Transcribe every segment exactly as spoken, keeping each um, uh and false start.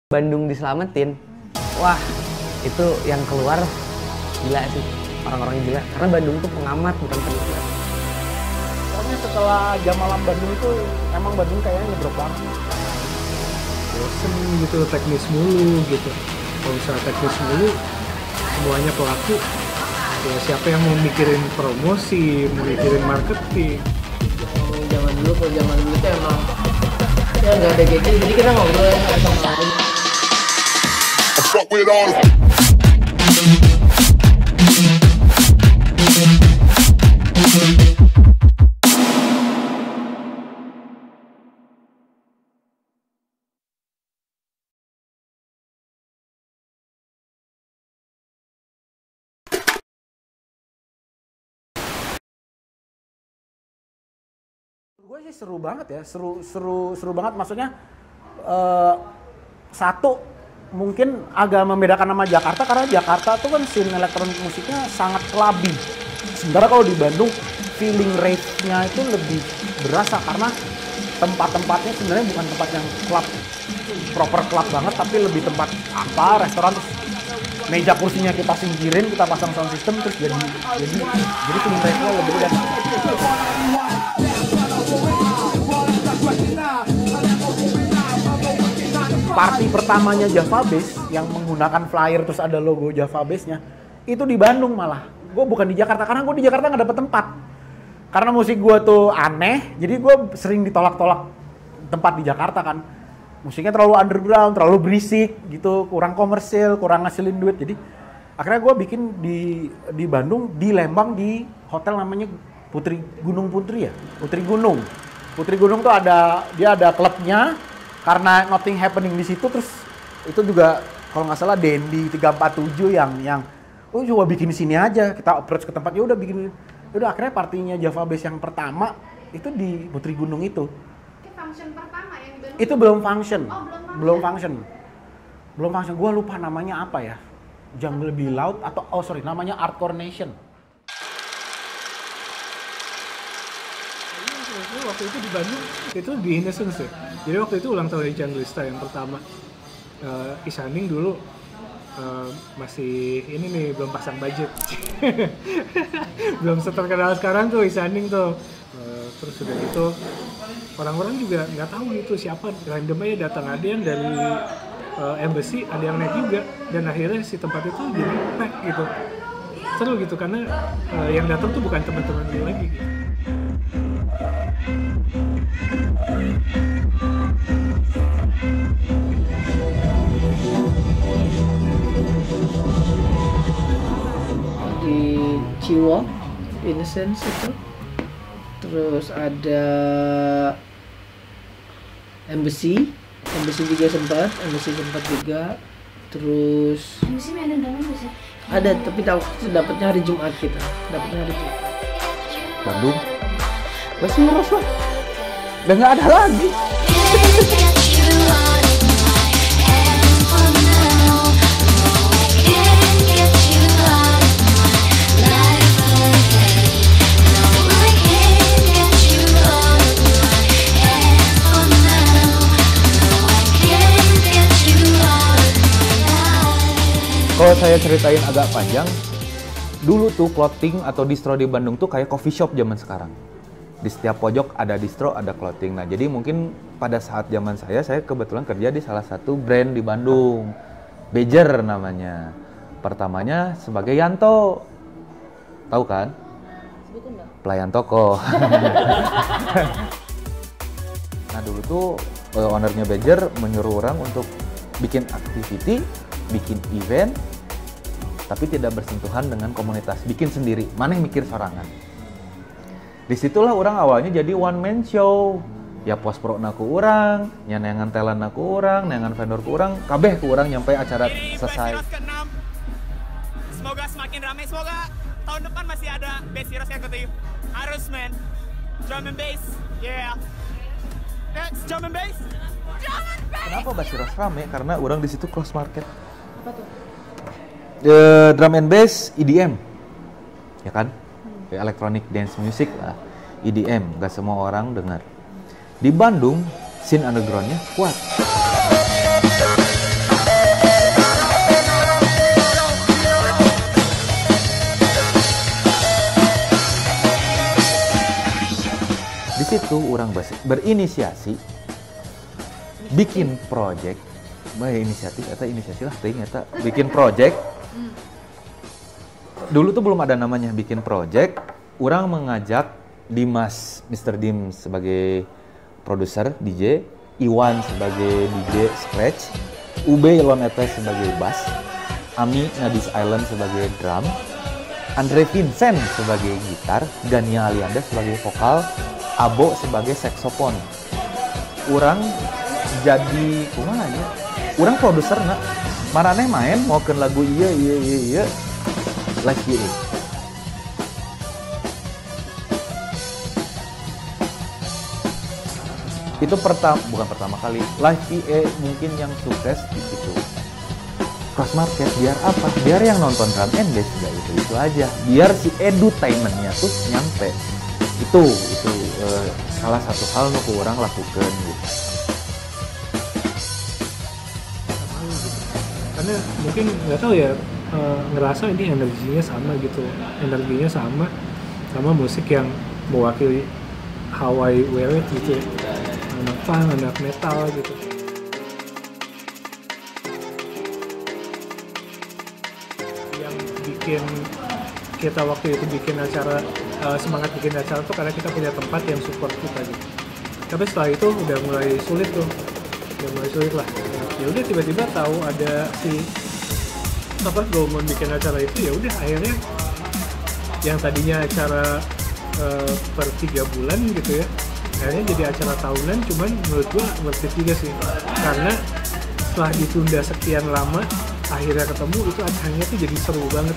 Bandung diselamatin, wah itu yang keluar gila sih, orang-orangnya gila. Karena Bandung tuh pengamat bukan penikmat. Soalnya setelah jam malam Bandung itu emang Bandung kayaknya ngedrop banget. Bosen gitu, teknis mulu gitu. Kalau misalnya teknis mulu, semuanya pelaku. Ya siapa yang mau mikirin promosi, mau mikirin marketing. Zaman dulu, kalau zaman dulu tuh emang ya nggak ada gadget, jadi kita ngobrol sama lain. Fuck with all. Gue sih seru banget ya, seru seru seru banget. Maksudnya uh, satu mungkin agak membedakan sama Jakarta karena Jakarta tuh kan scene elektronik musiknya sangat clubby. Sementara kalau di Bandung feeling rave-nya itu lebih berasa karena tempat-tempatnya sebenarnya bukan tempat yang club proper club banget, tapi lebih tempat apa restoran, terus meja kursinya kita singkirin, kita pasang sound system, terus jadi jadi jadi feeling rave-nya lebih beda. Party pertamanya Java Bass yang menggunakan flyer terus ada logo Java Bass-nya itu di Bandung malah. Gue bukan di Jakarta karena gue di Jakarta nggak dapet tempat. Karena musik gue tuh aneh, jadi gue sering ditolak-tolak tempat di Jakarta kan. Musiknya terlalu underground, terlalu berisik gitu, kurang komersil, kurang ngasilin duit. Jadi akhirnya gue bikin di di Bandung, di Lembang, di hotel namanya Putri Gunung Putri ya, Putri Gunung. Putri Gunung tuh ada, dia ada klubnya. Karena nothing happening di situ, terus itu juga kalau nggak salah Dendi tiga empat tujuh yang yang oh coba bikin di sini aja, kita approach ke tempat, ya udah bikin, udah akhirnya partinya Java Bass yang pertama itu di Putri Gunung itu. Itu function pertama yang di Bandung? Itu belum function, oh, belum function. belum function, belum function. Gua lupa namanya apa ya, Jungle Be Loud atau oh sorry namanya Hardcore Nation. Waktu itu di Bandung itu di Innocence ya. Jadi waktu itu ulang tahun Junglista yang pertama. Uh, Isaning dulu uh, masih ini nih belum pasang budget. Belum seterkenal sekarang tuh Isaning tuh. Uh, terus udah gitu orang-orang juga nggak tahu gitu siapa, random aja datang, ada yang dari uh, embassy, ada yang naik juga, dan akhirnya si tempat itu jadi pack gitu. Seru gitu karena uh, yang datang tuh bukan teman-teman dia lagi gitu. Di Ciwok, Innocence itu, terus ada Embassy, Embassy juga sempat, Embassy sempat juga, terus Embassy main undangan nggak sih? ada, tapi tahu dapatnya hari Jumat kita, dapatnya hari Jumat. Bandung, masih meros lah, udah nggak ada lagi. Kalau saya ceritain agak panjang, dulu tuh clothing atau distro di Bandung tuh kayak coffee shop zaman sekarang. Di setiap pojok ada distro, ada clothing. Nah, jadi mungkin pada saat zaman saya, saya kebetulan kerja di salah satu brand di Bandung. Bejer namanya. Pertamanya sebagai Yanto. Tahu kan? Sebutin dong. Pelayan toko. Nah, dulu tuh ownernya Bejer menyuruh orang untuk bikin activity, bikin event, tapi tidak bersentuhan dengan komunitas, bikin sendiri, mana yang mikir sorangan. Disitulah orang awalnya jadi one man show, ya post pro naku orang, nyanengan talent naku orang, nyanengan vendor ku orang, kabeh ku orang nyampe acara selesai. Semoga semakin ramai, semoga tahun depan masih ada bass heroes yang ketim. Harus men, drum and bass, yeah. Next, drum and bass, drum and bass. Kenapa Basiros rame? Karena orang di situ cross market. Apa tuh? The drum and bass E D M, ya kan? Hmm. Electronic dance music lah, E D M, gak semua orang dengar. Di Bandung, scene underground-nya kuat. itu orang berinisiasi bikin project, baik inisiatif atau inisiasi lah, ting eta bikin project. Dulu tuh belum ada namanya bikin project. Orang mengajak Dimas, mister Dim sebagai produser D J, Iwan sebagai D J scratch, Ube Lonete sebagai bass, Ami Nadis Island sebagai drum, Andre Vincent sebagai gitar, Gania Alianda sebagai vokal, Abo sebagai saksofon. Urang jadi kumaha nya? Urang produserna. Maraneh main maukeun lagu ieu ieu ieu ieu. Live V A. Itu pertama, bukan pertama kali. Live V A mungkin yang sukses di situ. Cross market biar apa? Biar yang nonton drum and bass juga itu itu aja. Biar si edutainmentnya tuh nyampe. Itu itu uh, salah satu hal nu ku urang lakukeun gitu. Karena mungkin nggak tahu ya, uh, ngerasa ini energinya sama gitu, energinya sama sama musik yang mewakili how I wear it gitu, anak punk, anak metal gitu. Yang bikin kita waktu itu bikin acara, uh, semangat bikin acara tuh karena kita punya tempat yang support kita gitu. Tapi setelah itu udah mulai sulit tuh, udah mulai sulit lah. Ya udah tiba-tiba tahu ada si apa Gomon bikin acara itu, ya udah akhirnya yang tadinya acara uh, per tiga bulan gitu ya, akhirnya jadi acara tahunan. Cuman menurut gua worth it juga sih, karena setelah ditunda sekian lama akhirnya ketemu, itu acaranya tuh jadi seru banget.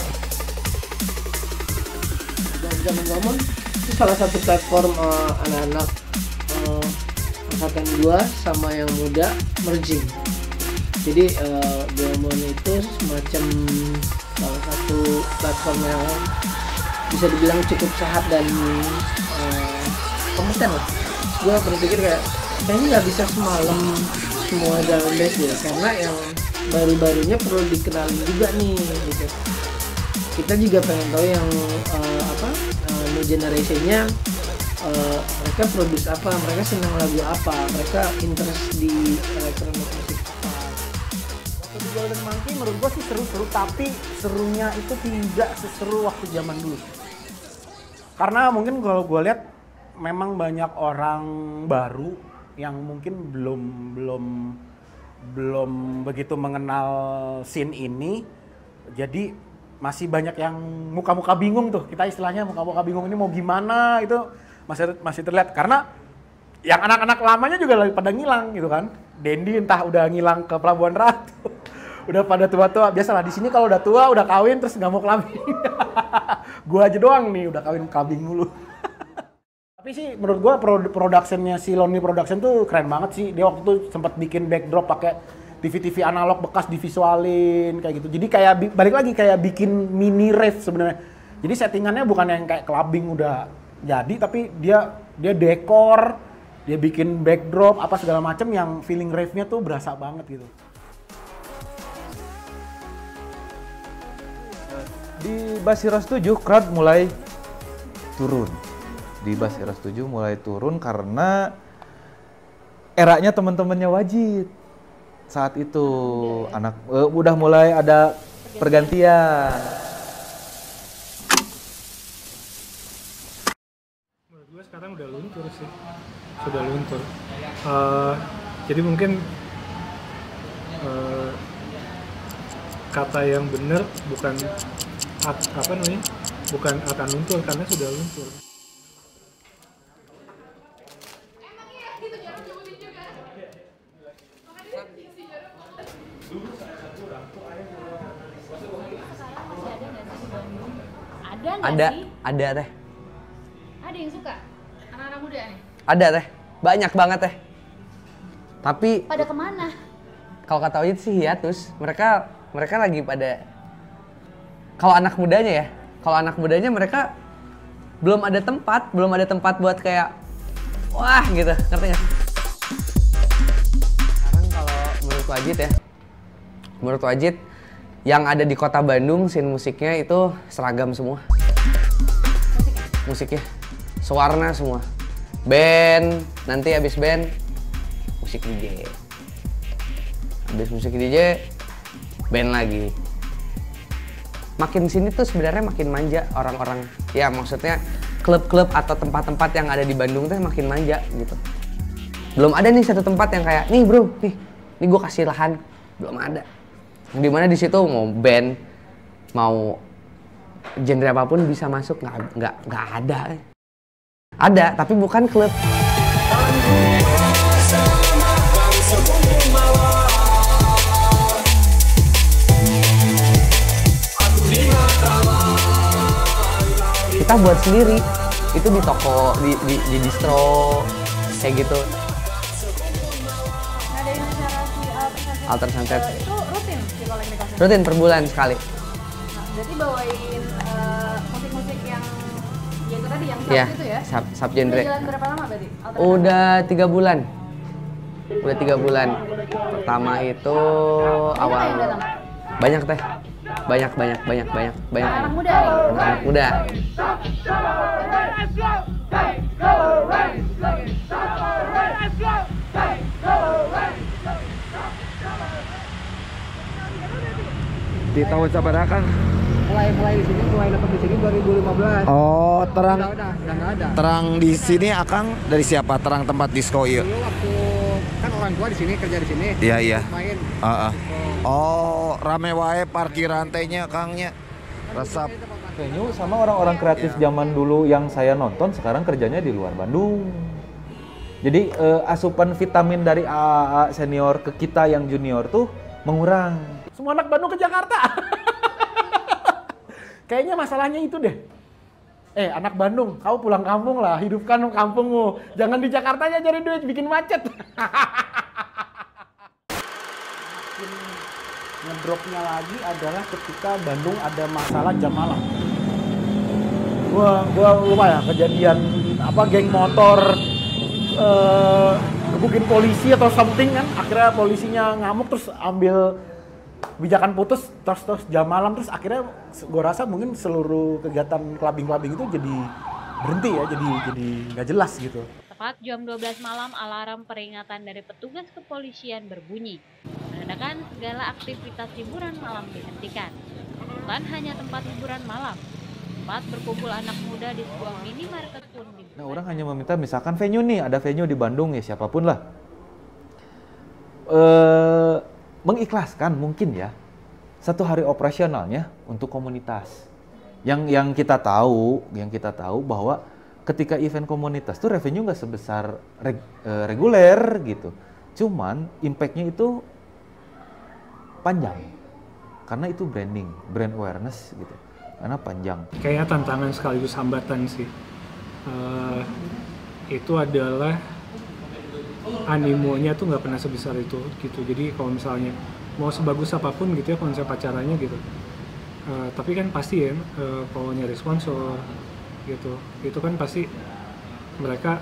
Zaman Gomon itu salah satu platform uh, anak-anak uh, angkatan gua sama yang muda merging. Jadi uh, Gomon itu semacam salah satu platform yang bisa dibilang cukup sehat dan uh, kompeten lah. Gua berpikir kayak kayaknya nggak bisa semalam semua drum and bass ya, karena yang baru-barunya perlu dikenalin juga nih gitu. Kita juga pengen tahu yang uh, apa uh, new generation-nya, uh, mereka produce apa, mereka senang lagu apa, mereka interest di electronic music apa. Waktu di Golden Monkey menurut gua sih seru-seru, tapi serunya itu tidak seseru waktu zaman dulu. Karena mungkin kalau gua lihat memang banyak orang baru yang mungkin belum belum belum begitu mengenal scene ini, jadi masih banyak yang muka-muka bingung tuh, kita istilahnya muka-muka bingung ini mau gimana, itu masih masih terlihat. Karena yang anak-anak lamanya juga lagi pada ngilang gitu kan. Dendi entah udah ngilang ke Pelabuhan Ratu, udah pada tua-tua. Biasalah di sini kalau udah tua udah kawin terus nggak mau clubbing. Gua aja doang nih udah kawin clubbing mulu. Tapi sih menurut gua production-nya si Lonely Production tuh keren banget sih. Dia waktu itu sempat bikin backdrop pakai T V T V analog bekas divisualin kayak gitu. Jadi kayak balik lagi kayak bikin mini rave sebenarnya. Jadi settingannya bukan yang kayak clubbing udah jadi, tapi dia dia dekor, dia bikin backdrop apa segala macam yang feeling rave-nya tuh berasa banget gitu. Di Basirah tujuh crowd mulai turun. Di Basirah tujuh mulai turun karena eranya teman-temannya Wajid. Saat itu anak uh, udah mulai ada pergantian. Menurut gue sekarang udah luntur sih, sudah luntur. Uh, jadi mungkin uh, kata yang benar bukan at- apa namanya, bukan akan luntur, karena sudah luntur. Ada, ada teh. Ada yang suka? Anak-anak muda nih? Ada teh, banyak banget teh. Tapi Pada kemana? kalau kata Wajid sih hiatus. Mereka mereka lagi pada, kalau anak mudanya ya, kalau anak mudanya mereka belum ada tempat, belum ada tempat buat kayak wah gitu, ngerti nggak? Sekarang kalau menurut Wajid ya, menurut Wajid yang ada di kota Bandung scene musiknya itu seragam semua. Musiknya sewarna semua. band, nanti habis band musik D J. Habis musik D J band lagi. Makin sini tuh sebenarnya makin manja orang-orang. Ya maksudnya klub-klub atau tempat-tempat yang ada di Bandung tuh makin manja gitu. Belum ada nih satu tempat yang kayak, nih bro, nih, nih gue kasih lahan. Belum ada. Dimana di situ mau band, mau genre apapun bisa masuk, nggak nggak nggak ada. Ada, tapi bukan klub. Kita buat sendiri, itu di toko, di di, di distro, kayak gitu. Ngadain acara si uh, Alter Sunset. itu rutin di kalau yang dikasih. Rutin per bulan sekali. Nah, berarti bawain uh, musik-musik yang ya itu tadi yang sub Iya, itu ya. sub, sub Udah genre. jalan berapa lama berarti? Alter Udah tiga bulan. Udah tiga bulan. Pertama itu awal. yang datang? Banyak teh. Banyak, banyak, banyak, banyak, banyak. Anak muda nih. Anak muda. Di tahun sabaraha Kang? mulai mulai di sini mulai dapat di sini dua ribu lima belas. Oh, terang Udah udah udah nggak ada. terang di sini Akang dari siapa? Terang tempat disco ieu. Dulu waktu kan orang tua di sini kerja di sini. Iya, iya. Main. Heeh. Oh, rame wae parkiran tehnya Kangnya. Resep. Venue sama orang-orang kreatif zaman dulu yang saya nonton sekarang kerjanya di luar Bandung. Jadi eh, asupan vitamin dari A A A senior ke kita yang junior tuh mengurang. Semua anak Bandung ke Jakarta. Kayaknya masalahnya itu deh. Eh, anak Bandung, kau pulang kampung lah, hidupkan kampungmu. Jangan di Jakarta aja cari duit, bikin macet. Ngedropnya lagi adalah ketika Bandung ada masalah jam malam. Gua, gua lupa ya kejadian apa geng motor eh, gebukin polisi atau something kan. Akhirnya polisinya ngamuk terus ambil kebijakan putus terus terus jam malam terus akhirnya gue rasa mungkin seluruh kegiatan clubbing-clubbing itu jadi berhenti ya, jadi jadi nggak jelas gitu. Tepat jam dua belas malam alarm peringatan dari petugas kepolisian berbunyi. Menandakan segala aktivitas hiburan malam dihentikan. Bukan hanya tempat hiburan malam, tempat berkumpul anak muda di sebuah minimarket pun dibuka. Nah, orang hanya meminta misalkan venue nih, ada venue di Bandung ya siapapun lah. Eh mengikhlaskan mungkin ya satu hari operasionalnya untuk komunitas. Yang yang kita tahu, yang kita tahu bahwa ketika event komunitas tuh revenue nggak sebesar reg, eh, reguler gitu. Cuman impact-nya itu panjang. Karena itu branding, brand awareness gitu. Karena panjang. Kayaknya tantangan sekaligus hambatan sih. Uh, itu adalah animonya tuh nggak pernah sebesar itu gitu. Jadi kalau misalnya mau sebagus apapun gitu ya konsep acaranya gitu, uh, tapi kan pasti ya uh, kalau nyari sponsor gitu, itu kan pasti mereka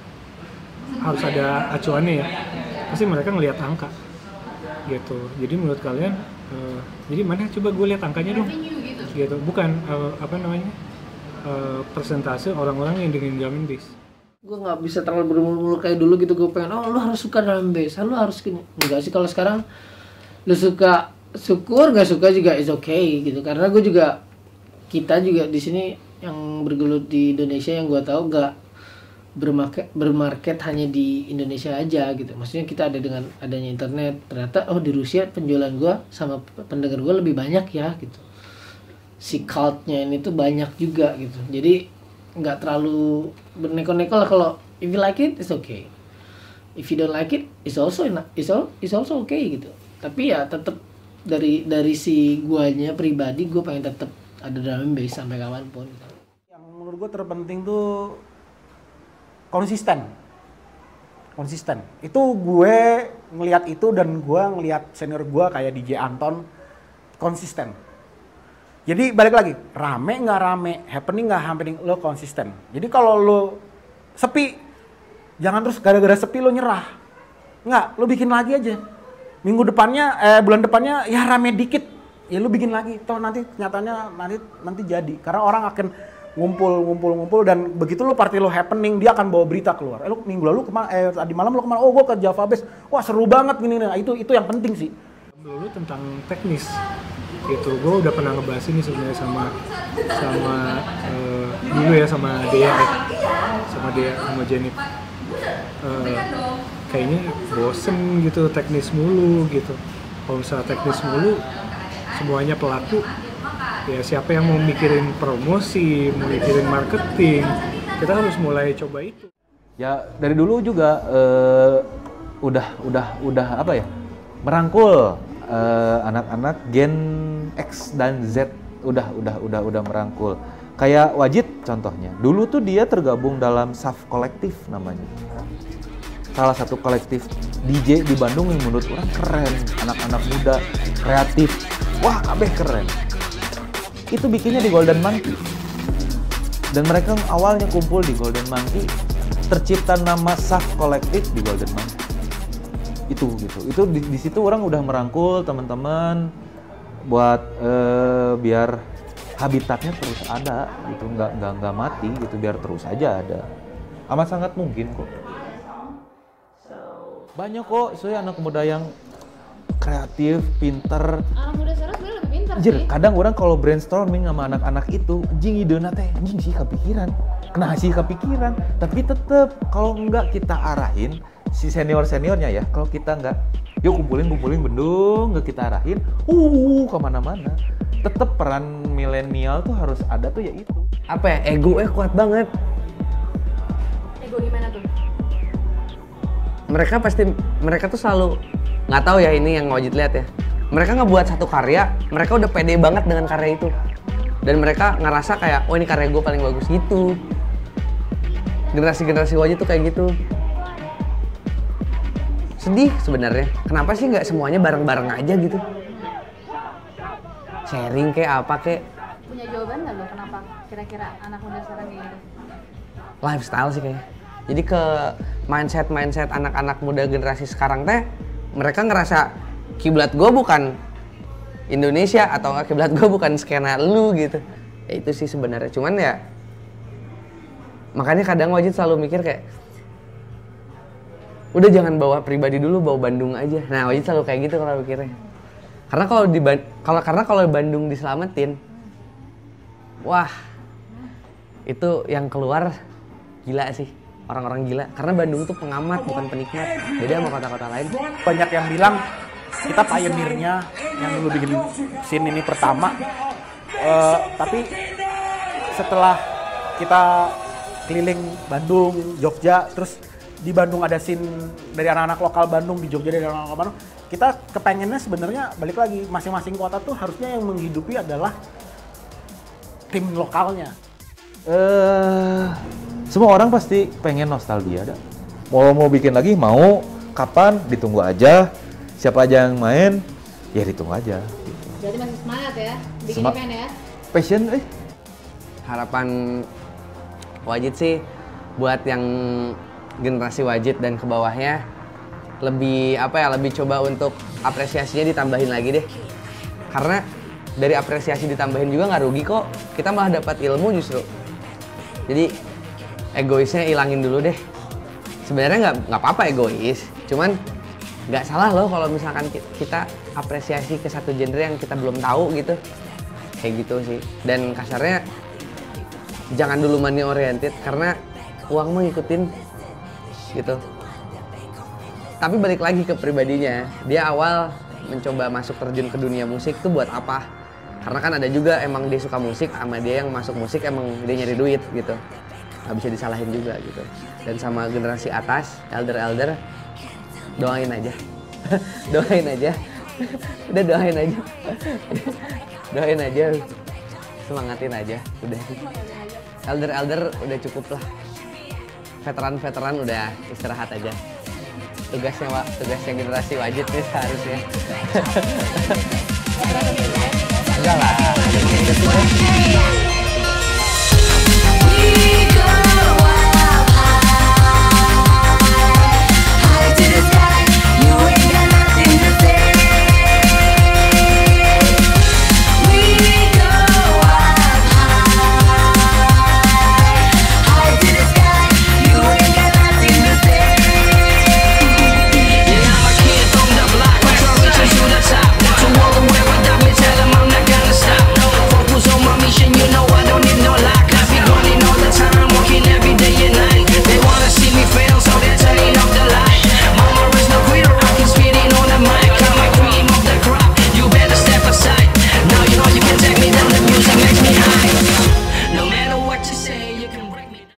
harus ada acuannya ya. Pasti mereka ngelihat angka gitu. Jadi menurut kalian, uh, jadi mana coba gue lihat angkanya dong. Gitu. Bukan uh, apa namanya uh, persentase orang-orang yang dengan drum and bass. Gue nggak bisa terlalu bermulu-mulu kayak dulu gitu. Gue pengen, oh lu harus suka drum and bass, lu harus gini. Enggak sih, kalau sekarang lu suka, syukur, nggak suka juga is okay gitu. Karena gue juga, kita juga di sini yang bergelut di Indonesia yang gue tahu nggak bermarket bermarket hanya di Indonesia aja gitu. Maksudnya kita ada dengan adanya internet, ternyata oh di Rusia penjualan gue sama pendengar gue lebih banyak ya gitu. Si cult-nya ini tuh banyak juga gitu. Jadi nggak terlalu berneko-neko lah. Kalau if you like it, it's okay. If you don't like it, it's also it's all it's also okay gitu. Tapi ya tetap dari dari si guanya pribadi, gue pengen tetap ada drum and bass sampai kapanpun. Yang menurut gue terpenting tuh konsisten. Konsisten. Itu gue ngelihat itu dan gue ngelihat senior gue kayak D J Anton konsisten. Jadi balik lagi, rame nggak rame, happening nggak happening, lo konsisten. Jadi kalau lo sepi, jangan terus gara-gara sepi lo nyerah. Nggak, lo bikin lagi aja. Minggu depannya, eh bulan depannya ya rame dikit, ya lo bikin lagi. Toh nanti nyatanya nanti nanti jadi. Karena orang akan ngumpul ngumpul ngumpul dan begitu lu party lu happening dia akan bawa berita keluar. Eh lu minggu lalu kemana? Eh tadi malam lu kemana? Oh gua ke Java Bass. Wah seru banget gini nih. Nah, itu itu yang penting sih. Dulu tentang teknis gitu, gue udah pernah ngebahas ini sebenarnya sama sama uh, dulu ya sama Dea ya, sama Dea sama Jenip. Uh, kayaknya bosen gitu teknis mulu gitu. Kalau misalnya teknis mulu, semuanya pelaku. Ya siapa yang mau mikirin promosi, mau mikirin marketing, kita harus mulai coba itu. Ya dari dulu juga uh, udah udah udah apa ya merangkul uh, anak-anak Gen X dan Z, udah udah udah udah merangkul. Kayak Wajid contohnya, dulu tuh dia tergabung dalam Saf Kolektif namanya. Salah satu kolektif D J di Bandung yang menurut orang keren, anak-anak muda, kreatif, wah kabeh keren. Itu bikinnya di Golden Monkey. Dan mereka awalnya kumpul di Golden Monkey, tercipta nama Saf Kolektif di Golden Monkey. Itu gitu. Itu di, di situ orang udah merangkul teman-teman buat eh, biar habitatnya terus ada gitu, nggak nggak nggak mati gitu, biar terus aja ada. Amat sangat mungkin kok. Banyak kok, saya anak muda yang kreatif, pinter. Anak muda sekarang sebenarnya lebih pinter Anjir, sih. kadang orang kalau brainstorming sama anak-anak itu, anjing ideuna teh, anjing sih kepikiran. Kenapa sih kepikiran? Tapi tetep kalau enggak kita arahin si senior-seniornya ya, kalau kita enggak, yuk kumpulin-kumpulin bendung, enggak kita arahin, uh kemana-mana. Tetep peran milenial tuh harus ada tuh ya itu. Apa ya, ego eh kuat banget. Ego gimana tuh? Mereka pasti, mereka tuh selalu, nggak tahu ya ini yang Wajid lihat ya. Mereka ngebuat satu karya, mereka udah pede banget dengan karya itu. Dan mereka ngerasa kayak, oh ini karya gue paling bagus gitu. Generasi-generasi Wajid tuh kayak gitu. Sedih sebenarnya. Kenapa sih nggak semuanya bareng-bareng aja gitu? Sharing kayak apa kayak. Punya jawaban nggak lo kenapa kira-kira anak muda sekarang kayak gitu? Lifestyle sih kayaknya. Jadi ke mindset-mindset anak-anak muda generasi sekarang teh, mereka ngerasa kiblat gue bukan Indonesia atau nggak kiblat gue bukan skena lu gitu. Ya itu sih sebenarnya. Cuman ya makanya kadang Wajid selalu mikir kayak udah jangan bawa pribadi dulu, bawa Bandung aja. Nah Wajid selalu kayak gitu kalau mikirnya. Karena kalau di kalau karena kalau Bandung diselamatin, wah itu yang keluar gila sih. Orang-orang gila, karena Bandung tuh pengamat bukan penikmat, beda sama kota-kota lain. Banyak yang bilang kita pionirnya yang dulu bikin scene ini pertama, uh, tapi setelah kita keliling Bandung, Jogja, terus di Bandung ada scene dari anak-anak lokal Bandung, di Jogja dari anak-anak lokal Bandung, kita kepengennya sebenarnya balik lagi, masing-masing kota tuh harusnya yang menghidupi adalah tim lokalnya. Eh, semua orang pasti pengen nostalgia dah. Mau mau bikin lagi, mau kapan ditunggu aja. Siapa aja yang main, ya ditunggu aja. Berarti masih semangat ya, bikin Sema- event ya? Passion, eh. Harapan Wajid sih buat yang generasi Wajid dan ke bawahnya lebih apa ya, lebih coba untuk apresiasinya ditambahin lagi deh. Karena dari apresiasi ditambahin juga nggak rugi kok. Kita malah dapat ilmu justru. Jadi egoisnya ilangin dulu deh. Sebenarnya nggak nggak apa-apa egois, cuman nggak salah loh kalau misalkan kita apresiasi ke satu genre yang kita belum tahu gitu. Kayak gitu sih. Dan kasarnya jangan dulu money oriented karena uang mau ngikutin gitu. Tapi balik lagi ke pribadinya, dia awal mencoba masuk terjun ke dunia musik tuh buat apa? Karena kan ada juga emang dia suka musik, sama dia yang masuk musik emang dia nyari duit gitu. Nggak bisa disalahin juga gitu. Dan sama generasi atas, elder-elder, doain aja. Doain aja. Udah doain aja. Doain aja. Semangatin aja, udah sih. Elder-elder udah cukup lah. Veteran-veteran udah istirahat aja. Tugasnya tugasnya generasi Wajid nih seharusnya. Enggak lah.